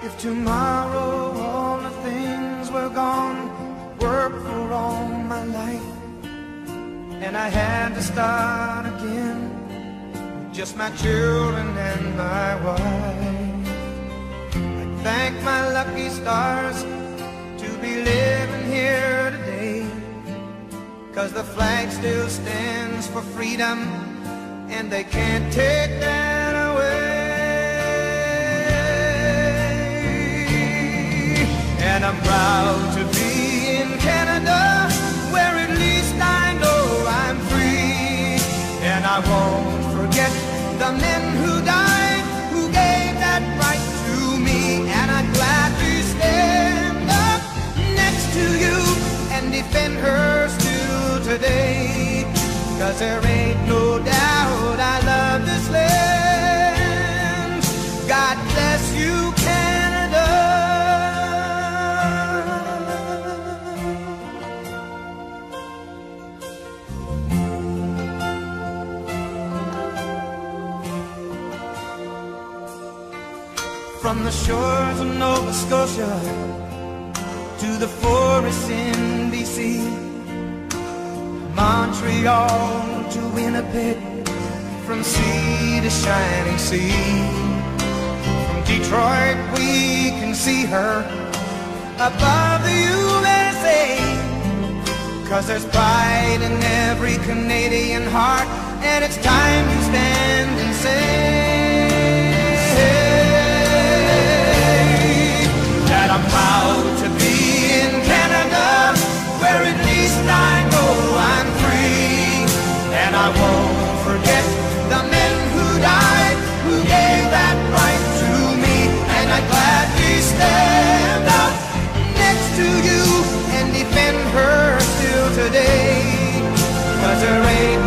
If tomorrow all the things were gone, work for all my life, and I had to start again, just my children and my wife, I thank my lucky stars to be living here today, 'cause the flag still stands for freedom, and they can't take that away. And I'm proud to be in Canada, where at least I know I'm free. And I won't forget the men who died, who gave that right to me. And I'd gladly stand up next to you and defend her still today, 'cause there ain't no doubt I love this land. God bless you, Canada. From the shores of Nova Scotia to the forests in BC, Montreal to Winnipeg, from sea to shining sea. From Detroit we can see her above the USA, 'cause there's pride in every Canadian heart, and it's time you stand and say that I'm proud to be in Canada, where at least I know I'm free. And I won't forget the men who died, who gave that right to me. And I'd gladly stand up next to you and defend her still today, 'cause there ain't